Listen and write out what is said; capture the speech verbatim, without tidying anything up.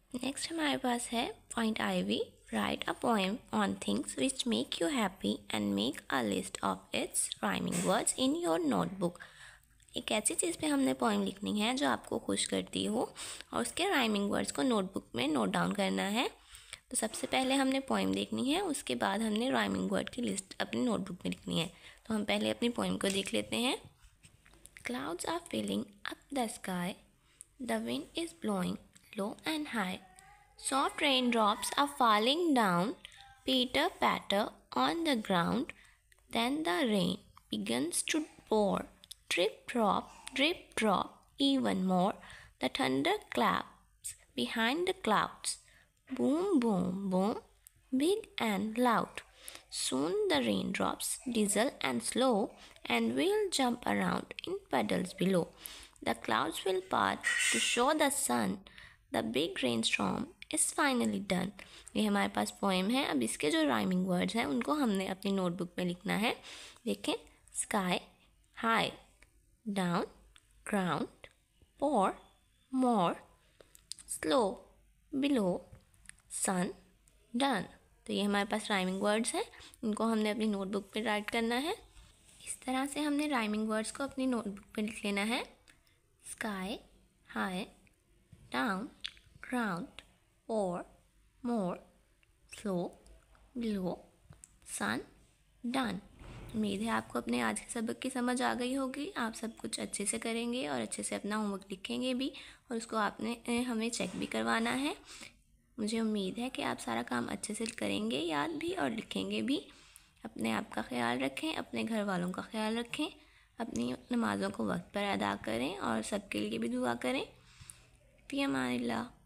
Next हमारे पास है point I V, write a poem on things which make you happy and make a list of its rhyming words in your notebook. एक ऐसी चीज़ पे हमने poem लिखनी है जो आपको खुश करती हो और उसके राइमिंग वर्ड्स को नोटबुक में नोट डाउन करना है। तो सबसे पहले हमने पोएम देखनी है, उसके बाद हमने राइमिंग वर्ड की लिस्ट अपनी नोटबुक में लिखनी है। तो हम पहले अपनी पोएम को देख लेते हैं। Clouds are filling up the sky, the wind is blowing low and high. Soft raindrops are falling down, pitter patter on the ground. Then the rain begins to pour, drip drop, drip drop, even more. The thunder claps behind the clouds, boom boom boom, big and loud. Soon the raindrops drizzle and slow, and we'll jump around in puddles below. The clouds will part to show the sun. The big rainstorm is finally done. ये हमारे पास poem है। अब इसके जो rhyming words हैं उनको हमने अपनी नोटबुक में लिखना है। देखें, sky, high, down, ground, pour, more, slow, below, sun, done. तो ये हमारे पास राइमिंग वर्ड्स हैं, इनको हमने अपनी नोटबुक पे राइट करना है। इस तरह से हमने राइमिंग वर्ड्स को अपनी नोटबुक पे लिख लेना है। Sky, high, down, ground, or, more, slow, below, sun, done। उम्मीद है आपको अपने आज के सबक की समझ आ गई होगी। आप सब कुछ अच्छे से करेंगे और अच्छे से अपना होमवर्क लिखेंगे भी, और उसको आपने हमें चेक भी करवाना है। मुझे उम्मीद है कि आप सारा काम अच्छे से करेंगे, याद भी और लिखेंगे भी। अपने आप का ख्याल रखें, अपने घर वालों का ख्याल रखें, अपनी नमाज़ों को वक्त पर अदा करें और सबके लिए भी दुआ करें। फ़ी अमानिल्लाह।